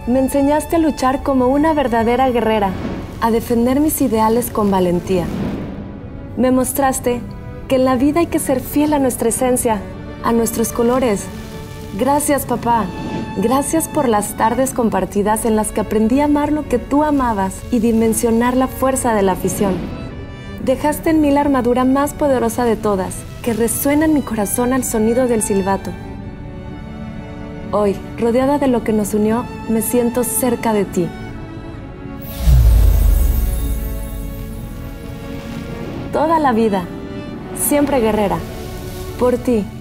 Me enseñaste a luchar como una verdadera guerrera, a defender mis ideales con valentía. Me mostraste que en la vida hay que ser fiel a nuestra esencia, a nuestros colores. Gracias, papá. Gracias por las tardes compartidas en las que aprendí a amar lo que tú amabas y dimensionar la fuerza de la afición. Dejaste en mí la armadura más poderosa de todas, que resuena en mi corazón al sonido del silbato. Hoy, rodeada de lo que nos unió, me siento cerca de ti. Toda la vida, siempre guerrera, por ti.